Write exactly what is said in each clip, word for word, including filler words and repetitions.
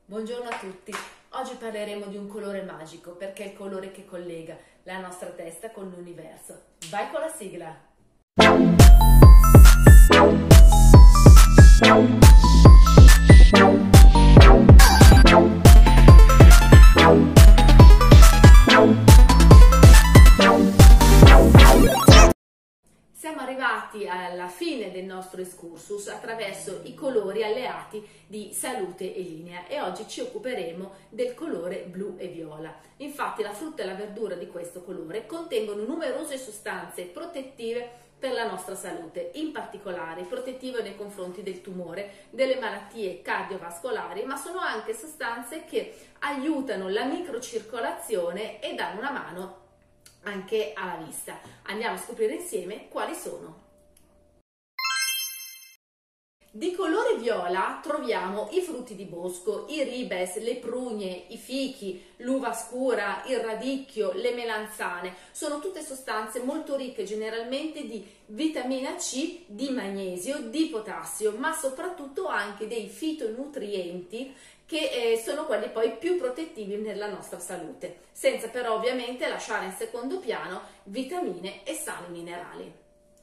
Buongiorno a tutti, oggi parleremo di un colore magico perché è il colore che collega la nostra testa con l'universo. Vai con la sigla! Siamo arrivati alla fine del nostro excursus attraverso i colori alleati di salute e linea e oggi ci occuperemo del colore blu e viola. Infatti la frutta e la verdura di questo colore contengono numerose sostanze protettive per la nostra salute, in particolare protettive nei confronti del tumore, delle malattie cardiovascolari, ma sono anche sostanze che aiutano la microcircolazione e danno una mano anche alla vista. Andiamo a scoprire insieme quali sono. Di colore viola troviamo i frutti di bosco, i ribes, le prugne, i fichi, l'uva scura, il radicchio, le melanzane. Sono tutte sostanze molto ricche generalmente di vitamina C, di magnesio, di potassio, ma soprattutto anche dei fitonutrienti che eh, sono quelli poi più protettivi nella nostra salute, senza però ovviamente lasciare in secondo piano vitamine e sali minerali.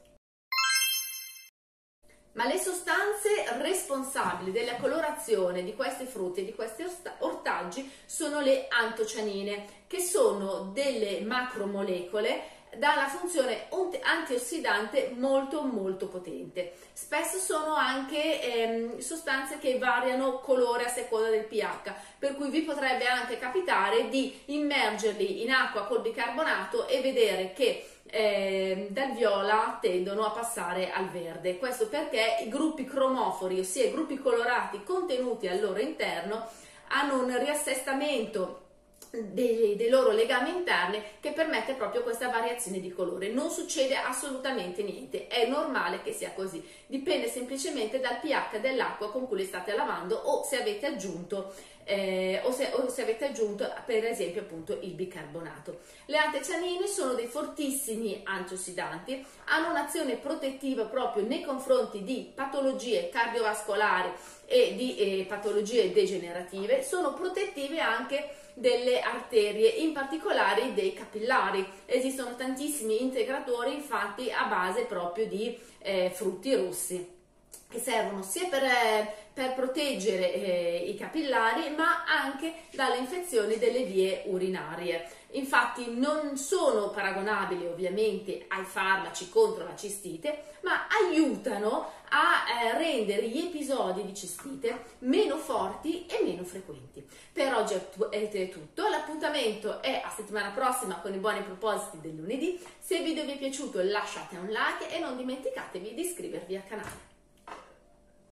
Ma le sostanze responsabili della colorazione di questi frutti e di questi ortaggi sono le antocianine, che sono delle macromolecole dalla funzione antiossidante molto molto potente. Spesso sono anche ehm, sostanze che variano colore a seconda del pH, per cui vi potrebbe anche capitare di immergerli in acqua col bicarbonato e vedere che eh, dal viola tendono a passare al verde. Questo perché i gruppi cromofori, ossia i gruppi colorati contenuti al loro interno, hanno un riassestamento Dei, dei loro legami interni che permette proprio questa variazione di colore. Non succede assolutamente niente, è normale che sia così, dipende semplicemente dal pH dell'acqua con cui le state lavando o se avete aggiunto eh, o, se, o se avete aggiunto per esempio appunto il bicarbonato. Le antocianine sono dei fortissimi antiossidanti, hanno un'azione protettiva proprio nei confronti di patologie cardiovascolari e di eh, patologie degenerative, sono protettive anche delle arterie, in particolare dei capillari. Esistono tantissimi integratori infatti a base proprio di eh, frutti rossi che servono sia per, eh, per proteggere eh, i capillari ma anche dalle infezioni delle vie urinarie. Infatti non sono paragonabili ovviamente ai farmaci contro la cistite, ma aiutano a eh, rendere gli episodi di cistite meno forti e meno frequenti. Per oggi è tutto, l'appuntamento è a settimana prossima con i buoni propositi del lunedì. Se il video vi è piaciuto lasciate un like e non dimenticatevi di iscrivervi al canale.